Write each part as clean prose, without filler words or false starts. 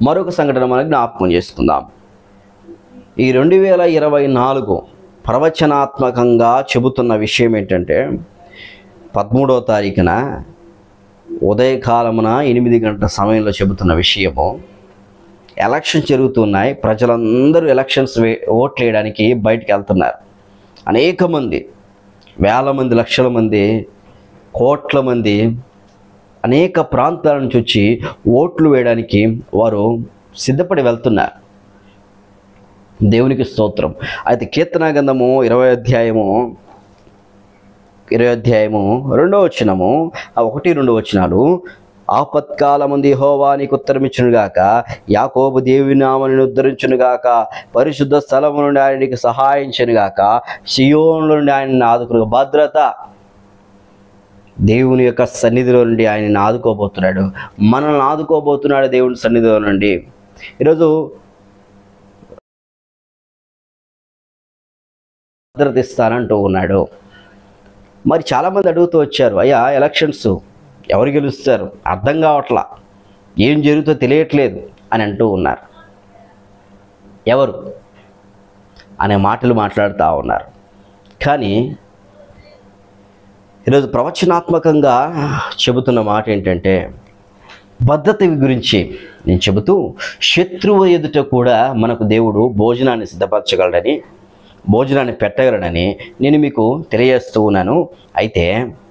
మరొక సంఘటన మనం జ్ఞాపకం చేసుకుందాం. ఈ 2024 ప్రవచనాత్మకంగా చెబుతున్న విషయం ఏంటంటే 13వ తారీఖున ఉదయకాలమున 8 గంటల సమయంలో చెబుతున్న విషయము, ఎలక్షన్ జరుగుతున్నాయి. ప్రజలందరూ ఎలక్షన్స్ ఓట్లు వేయడానికి బయటికి వెళ్తున్నారు. అనేక మంది, వేల మంది, లక్షల మంది, కోట్ల మంది అనేక ప్రాంతాల నుంచి వచ్చి ఓట్లు వేయడానికి వారు సిద్ధపడి వెళ్తున్నారు. దేవునికి స్తోత్రం. అయితే కీర్తన గ్రంథము 20వ అధ్యాయము 2వ వచనము, 1-2 వచనాలు, ఆపత్కాలమందు యెహోవా నీకు ఉత్తరమిచ్చునుగాక, యాకోబు దేవుని నామమును ఉద్ధరించునుగాక, పరిశుద్ధ స్థలము నుండి ఆయన నీకు సహాయించునుగాక, సియోను నుండి ఆయన ఆదుకును. భద్రత, దేవుని యొక్క సన్నిధిలో నుండి ఆయన ఆదుకోబోతున్నాడు, మనల్ని ఆదుకోబోతున్నాడు దేవుని సన్నిధిలో నుండి. ఈరోజు భద్రత ఇస్తానంటూ ఉన్నాడు. మరి చాలామంది అడుగుతూ వచ్చారు, అయ్యా ఎలక్షన్స్ ఎవరు గెలుస్తారు, అర్థం కావట్లా, ఏం జరుగుతుందో తెలియట్లేదు అని అంటూ ఉన్నారు. ఎవరు అనే మాటలు మాట్లాడుతూ ఉన్నారు. కానీ ఈరోజు ప్రవచనాత్మకంగా చెబుతున్న మాట ఏంటంటే, భద్రత గురించి నేను చెబుతూ, శత్రువు ఎదుట కూడా మనకు దేవుడు భోజనాన్ని సిద్ధపరచగలడని, భోజనాన్ని పెట్టగలడని నేను మీకు తెలియజేస్తూ ఉన్నాను. అయితే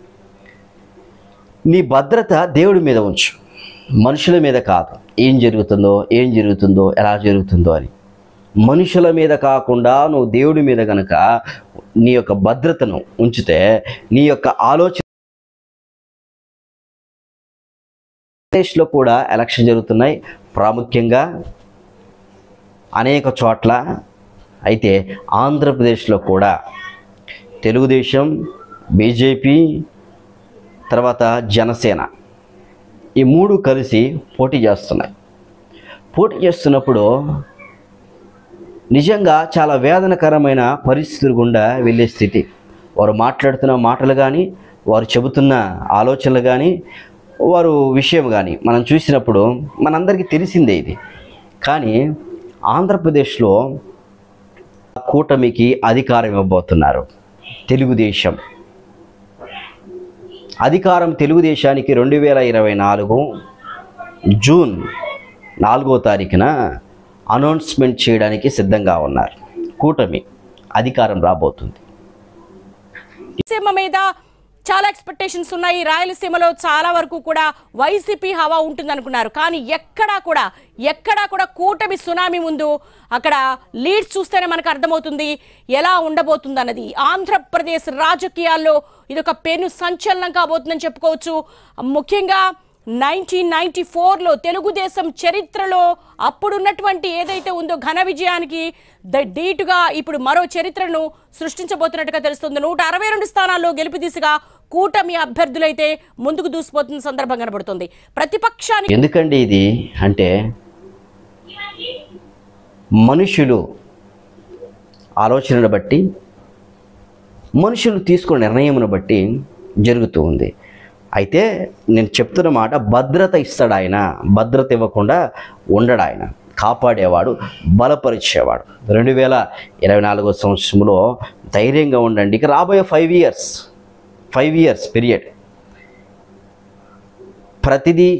నీ భద్రత దేవుడి మీద ఉంచు, మనుషుల మీద కాదు. ఏం జరుగుతుందో ఎలా జరుగుతుందో అని మనుషుల మీద కాకుండా నువ్వు దేవుడి మీద కనుక నీ యొక్క భద్రతను ఉంచితే, నీ యొక్క ఆలోచన. దేశంలో కూడా ఎలక్షన్ జరుగుతున్నాయి, ప్రాముఖ్యంగా అనేక చోట్ల. అయితే ఆంధ్రప్రదేశ్లో కూడా తెలుగుదేశం, బీజేపీ, తర్వాత జనసేన, ఈ 3 కలిసి పోటీ చేస్తున్నాయి. పోటీ చేస్తున్నప్పుడు నిజంగా చాలా వేదనకరమైన పరిస్థితులు గుండా వెళ్ళే స్థితి. వారు మాట్లాడుతున్న మాటలు కానీ, వారు చెబుతున్న ఆలోచనలు కానీ, వారు విషయం కానీ మనం చూసినప్పుడు మనందరికీ తెలిసిందే ఇది. కానీ ఆంధ్రప్రదేశ్లో కూటమికి అధికారం ఇవ్వబోతున్నారు. తెలుగుదేశం అధికారం తెలుగుదేశానికి 2024 జూన్ 4వ తారీఖున అనౌన్స్మెంట్ చేయడానికి సిద్ధంగా ఉన్నారు. కూటమి అధికారం రాబోతుంది. రాయలసీమ మీద చాలా ఎక్స్పెక్టేషన్స్ ఉన్నాయి. రాయలసీమలో చాలా వరకు కూడా వైసీపీ హవా ఉంటుంది అనుకున్నారు. కానీ ఎక్కడా కూడా కూటమి సునామీ ముందు అక్కడ లీడ్స్ చూస్తేనే మనకు అర్థమవుతుంది ఎలా ఉండబోతుంది అన్నది. ఆంధ్రప్రదేశ్ రాజకీయాల్లో ఇది ఒక పెను సంచలనం కాబోతుందని చెప్పుకోవచ్చు. ముఖ్యంగా 1994లో తెలుగుదేశం చరిత్రలో అప్పుడున్నటువంటి ఏదైతే ఉందో ఘన విజయానికి డీటుగా ఇప్పుడు మరో చరిత్రను సృష్టించబోతున్నట్టుగా తెలుస్తుంది. 162 స్థానాల్లో గెలుపు దిశగా కూటమి అభ్యర్థులైతే ముందుకు దూసిపోతున్న సందర్భం కనబడుతుంది. ప్రతిపక్షానికి ఎందుకండి ఇది అంటే, మనుషులు ఆలోచనను బట్టి, మనుషులు తీసుకున్న నిర్ణయమును బట్టి జరుగుతూ ఉంది. అయితే నేను చెప్తున్న మాట, భద్రత ఇస్తాడు ఆయన, భద్రత ఇవ్వకుండా ఉండడు ఆయన, కాపాడేవాడు, బలపరిచేవాడు. 2024 సంవత్సరంలో ధైర్యంగా ఉండండి. ఇక రాబోయే 5 ఇయర్స్ పీరియడ్ ప్రతిదీ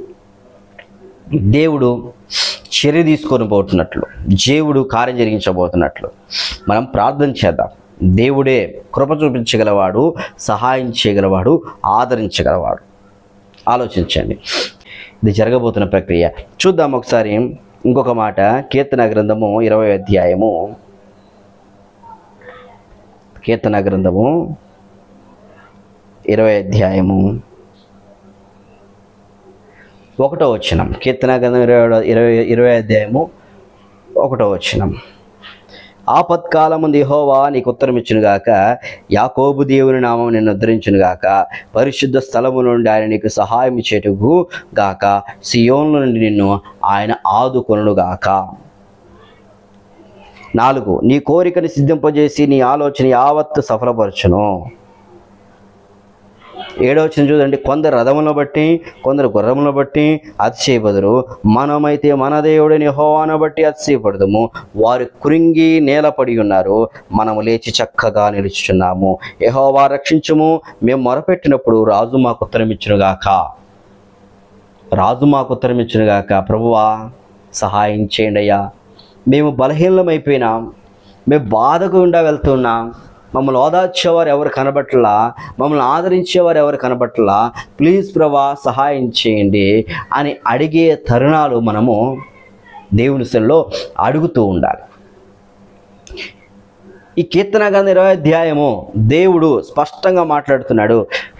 దేవుడు చర్య తీసుకొని పోతున్నట్లు, దేవుడు కార్యం జరిగించబోతున్నట్లు మనం ప్రార్థన చేద్దాం. దేవుడే కృప చూపించగలవాడు, సహాయం చేయగలవాడు, ఆదరించగలవాడు. ఆలోచించండి, ఇది జరగబోతున్న ప్రక్రియ. చూద్దాం ఒకసారి ఇంకొక మాట. కీర్తన గ్రంథము 20వ అధ్యాయము, కీర్తన గ్రంథము 20వ అధ్యాయము 1వ వచనం. కీర్తన గ్రంథం 20వ అధ్యాయము 1వ వచనం. ఆపత్కాలమందు యెహోవా నీకు ఉత్తరమిచ్చునుగాక, యాకోబు దేవుని నామం నిన్ను ఉద్ధరించునుగాక, పరిశుద్ధ స్థలము నుండి ఆయన నీకు సహాయం చేటుకు గాక, సియోను నుండి నిన్ను ఆయన ఆదుకొనుగాక. 4 నీ కోరికని సిద్ధింపజేసి నీ ఆలోచన యావత్తు సఫలపరచును. 7వ వచనం చూడండి, కొందరు రథములను బట్టి కొందరు గుర్రములను బట్టి అతిశయపదురు, మనమైతే మన దేవుడిని యెహోవాను బట్టి అతిశయపడదుము. వారు కృంగి నేలపడి ఉన్నారు, మనము లేచి చక్కగా నిలుచుచున్నాము. యెహోవా రక్షించుము, మేము మొరపెట్టినప్పుడు రాజు మాకు ఉత్తరమిచ్చునుగాక. రాజు మాకు ఉత్తరమిచ్చునుగాక. ప్రభువా సహాయం చేయండి అయ్యా, మేము బలహీనమైపోయినాం, మేము బాధకు గుండా వెళ్తున్నాం, మమ్మల్ని ఓదార్చేవారు ఎవరు కనబట్లా, మమ్మల్ని ఆదరించేవారు ఎవరు కనబట్లా, ప్లీజ్ ప్రభా సహాయం చేయండి అని అడిగే తరుణాలు మనము దేవుని సన్నిధిలో అడుగుతూ ఉండాలి. ఈ కీర్తన గ్రంథం 20వ అధ్యాయము దేవుడు స్పష్టంగా మాట్లాడుతున్నాడు.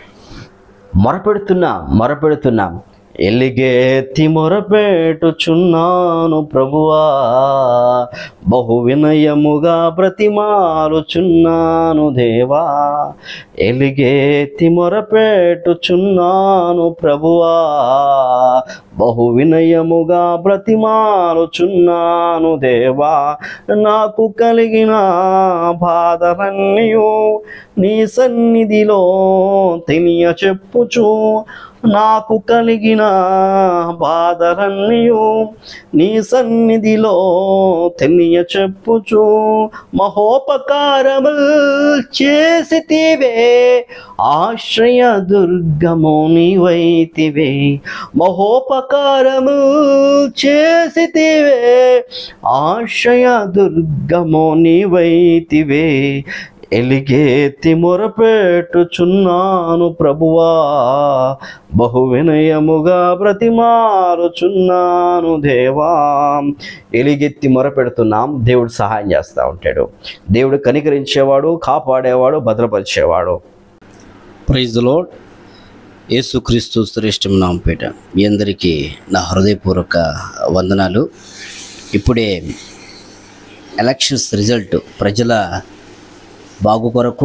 మొరపెడుతున్నాం, ఎలిగేతి మొరపెట్టుచున్నాను ప్రభువా, బహు వినయముగా బ్రతిమాలుచున్నాను దేవా. ఎలిగేతి మొరపెట్టుచున్నాను ప్రభువా, బహు వినయముగా బ్రతిమాలుచున్నాను దేవా. నాకు కలిగిన బాధలన్నీయు నీ సన్నిధిలో తెలియ చెప్పుచు, నాకు కలిగిన బాధలన్నీయు నీ సన్నిధిలో తెలియ చెప్పుచు, మహోపకారముల్ చేసితివే, ఆశ్రయ దుర్గము నీవైతివే. మహోపకారము చేసితివే, ఆశ్రయ దుర్గము నీవైతివే. ఎలిగేతి మొరపెట్టుచున్నాను ప్రభువా, బహు వినయముగా బ్రతిమాలుచున్నాను దేవా. ఎలిగెత్తి మొరపెడుతున్నాం, దేవుడు సహాయం చేస్తూ ఉంటాడు. దేవుడు కనికరించేవాడు, కాపాడేవాడు, భద్రపరిచేవాడు. Praise the Lord. యేసుక్రీస్తు శ్రేష్టం నామపేట మీ అందరికీ నా హృదయపూర్వక వందనాలు. ఇప్పుడే ఎలక్షన్స్ రిజల్ట్, ప్రజల బాగు కొరకు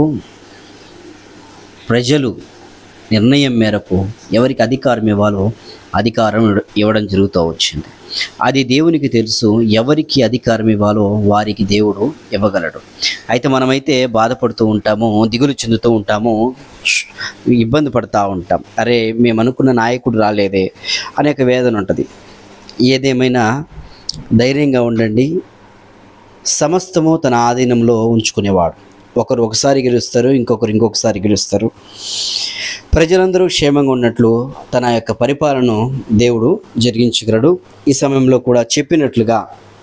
ప్రజలు నిర్ణయం మేరకు ఎవరికి అధికారం ఇవ్వాలో అధికారం ఇవ్వడం జరుగుతూ వచ్చింది. అది దేవునికి తెలుసు, ఎవరికి అధికారం ఇవ్వాలో వారికి దేవుడు ఇవ్వగలడు. అయితే మనమైతే బాధపడుతూ ఉంటాము, దిగులు చెందుతూ ఉంటాము, ఇబ్బంది పడుతూ ఉంటాం. అరే మేము అనుకున్న నాయకుడు రాలేదే అనేక వేదన ఉంటుంది. ఏదేమైనా ధైర్యంగా ఉండండి. సమస్తము తన ఆధీనంలో ఉంచుకునేవాడు. ఒకరు ఒకసారి గెలుస్తారు, ఇంకొకసారి గెలుస్తారు. ప్రజలందరూ క్షేమంగా ఉన్నట్లు తన యొక్క పరిపాలనను దేవుడు జరిగించగలడు. ఈ సమయంలో కూడా చెప్పినట్లుగా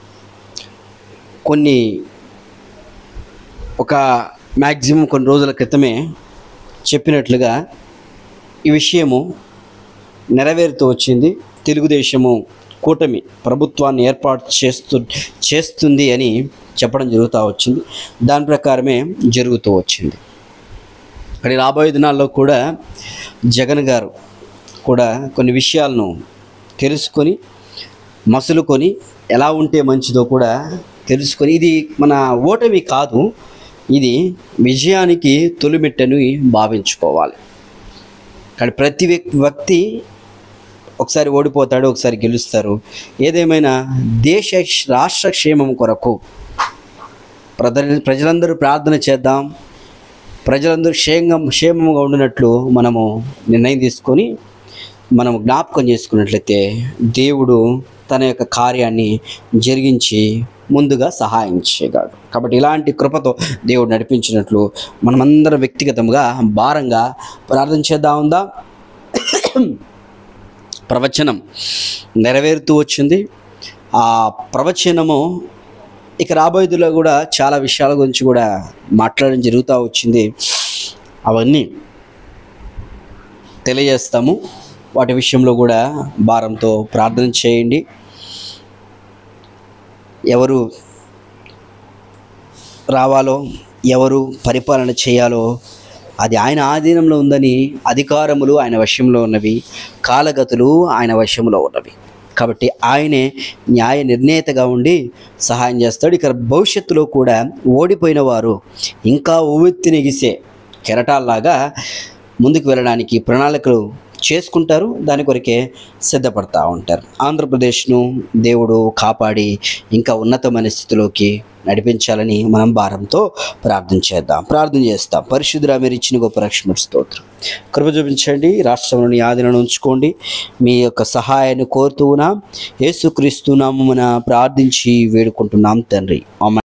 మ్యాక్సిమం కొన్ని రోజుల క్రితమే చెప్పినట్లుగా ఈ విషయము నెరవేరుతూ వచ్చింది. తెలుగుదేశము కూటమి ప్రభుత్వాన్ని ఏర్పాటు చేస్తుంది అని చెప్పడం జరుగుతూ వచ్చింది. దాని ప్రకారమే జరుగుతూ వచ్చింది. కానీ రాబోయే దినాల్లో కూడా జగన్ గారు కూడా కొన్ని విషయాలను తెలుసుకొని మసులుకొని ఎలా ఉంటే మంచిదో కూడా తెలుసుకొని, ఇది మన ఓటమి కాదు, ఇది విజయానికి తొలిమెట్టను భావించుకోవాలి. కానీ ప్రతి వ్యక్తి ఒకసారి ఓడిపోతాడు, ఒకసారి గెలుస్తారు. ఏదేమైనా రాష్ట్ర క్షేమం కొరకు ప్రజలందరూ ప్రార్థన చేద్దాం. ప్రజలందరూ క్షేమంగా ఉండినట్లు మనము నిర్ణయం తీసుకొని మనము జ్ఞాపకం చేసుకున్నట్లయితే దేవుడు తన యొక్క కార్యాన్ని జరిగించి ముందుగా సహాయం చేయగలడు. కాబట్టి ఇలాంటి కృపతో దేవుడు నడిపించినట్లు మనమందరం వ్యక్తిగతంగా భారంగా ప్రార్థన చేద్దాం. ఉందా? ప్రవచనం నెరవేరుతూ వచ్చింది. ఆ ప్రవచనము ఇక రాబోయేదిలో కూడా చాలా విషయాల గురించి కూడా మాట్లాడడం జరుగుతూ వచ్చింది. అవన్నీ తెలియజేస్తాము. వాటి విషయంలో కూడా భారంతో ప్రార్థన చేయండి. ఎవరు రావాలో, ఎవరు పరిపాలన చేయాలో అది ఆయన ఆధీనంలో ఉందని, అధికారములు ఆయన వశంలో ఉన్నవి, కాలగతులు ఆయన వశంలో ఉన్నవి. కాబట్టి ఆయనే న్యాయ నిర్ణేతగా ఉండి సహాయం చేస్తాడు. ఇక భవిష్యత్తులో కూడా ఓడిపోయిన వారు ఇంకా ఉవ్వెత్తి నెగిసే కెరటాల్లాగా ముందుకు వెళ్ళడానికి, ప్రణాళికలు చేసుకుంటారు, దాని కొరకే సిద్ధపడతా ఉంటారు. ఆంధ్రప్రదేశ్ను దేవుడు కాపాడి ఇంకా ఉన్నతమైన స్థితిలోకి నడిపించాలని మనం భారంతో ప్రార్థన చేస్తాం. పరిశుద్ధుడా, మీరు ఇచ్చిన గొప్ప రక్షణ స్తోత్రం, కృప చూపించండి. రాష్ట్రంలోని ఆధీనను ఉంచుకోండి. మీ యొక్క సహాయాన్ని కోరుతూ ఉన్నాం. యేసుక్రీస్తు నామమున ప్రార్థించి వేడుకుంటున్నాం తండ్రి. ఆమేన్.